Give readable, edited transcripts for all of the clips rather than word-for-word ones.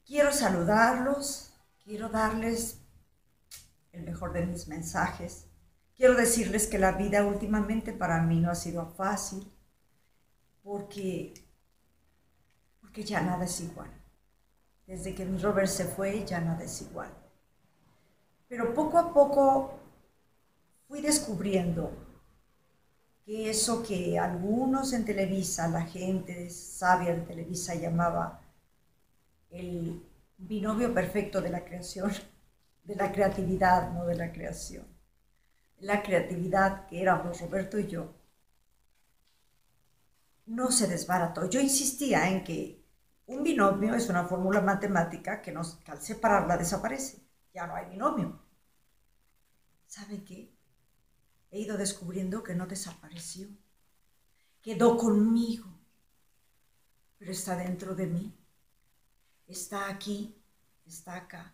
Quiero saludarlos, quiero darles el mejor de mis mensajes. Quiero decirles que la vida últimamente para mí no ha sido fácil porque, porque ya nada es igual. Desde que mi Robert se fue, ya nada es igual. Pero poco a poco fui descubriendo que eso que algunos en Televisa, la gente sabia de Televisa llamaba el binomio perfecto de la creación, de la creatividad, no de la creación. La creatividad que éramos Roberto y yo, no se desbarató. Yo insistía en que un binomio es una fórmula matemática que, que al separarla desaparece. Ya no hay binomio. ¿Sabe qué? He ido descubriendo que no desapareció. Quedó conmigo, pero está dentro de mí. Está aquí, está acá.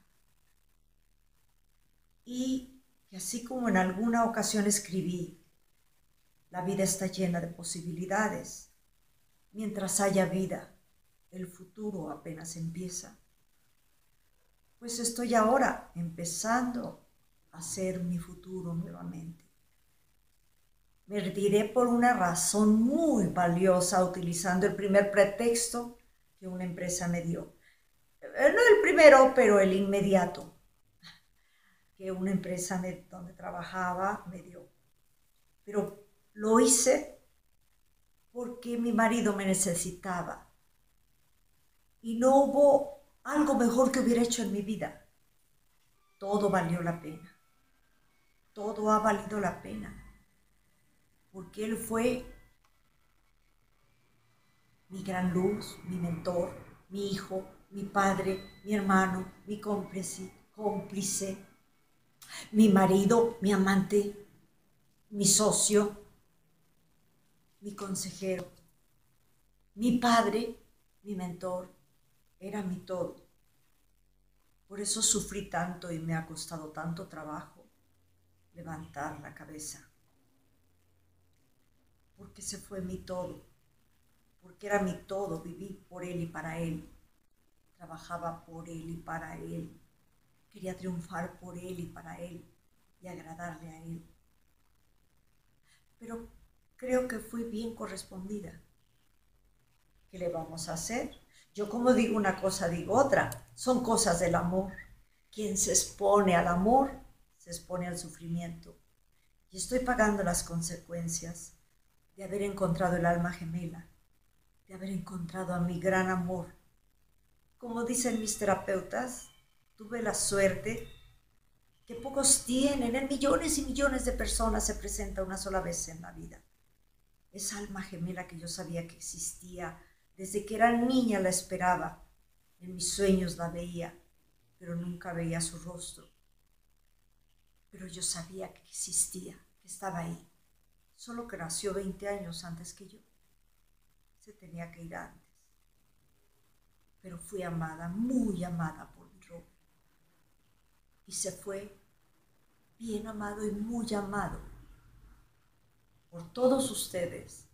Y que así como en alguna ocasión escribí, la vida está llena de posibilidades. Mientras haya vida, el futuro apenas empieza. Pues estoy ahora empezando a hacer mi futuro nuevamente. Me retiré por una razón muy valiosa utilizando el primer pretexto que una empresa me dio. No el primero, pero el inmediato que una empresa donde trabajaba me dio. Pero lo hice porque mi marido me necesitaba y no hubo algo mejor que hubiera hecho en mi vida. Todo valió la pena. Todo ha valido la pena. Porque él fue mi gran luz, mi mentor, mi hijo, mi padre, mi hermano, mi cómplice, mi marido, mi amante, mi socio, mi consejero, mi padre, mi mentor, era mi todo. Por eso sufrí tanto y me ha costado tanto trabajo levantar la cabeza. Porque se fue mi todo. Porque era mi todo, viví por él y para él. Trabajaba por él y para él. Quería triunfar por él y para él y agradarle a él. Pero creo que fui bien correspondida. ¿Qué le vamos a hacer? Yo como digo una cosa, digo otra. Son cosas del amor. Quien se expone al amor, se expone al sufrimiento. Y estoy pagando las consecuencias de haber encontrado el alma gemela, de haber encontrado a mi gran amor. Como dicen mis terapeutas, tuve la suerte que pocos tienen, en millones y millones de personas se presenta una sola vez en la vida. Esa alma gemela que yo sabía que existía, desde que era niña la esperaba, en mis sueños la veía, pero nunca veía su rostro. Pero yo sabía que existía, que estaba ahí, solo que nació 20 años antes que yo. Se tenía que ir antes. Pero fui amada, muy amada por mi Robert. Y se fue bien amado y muy amado por todos ustedes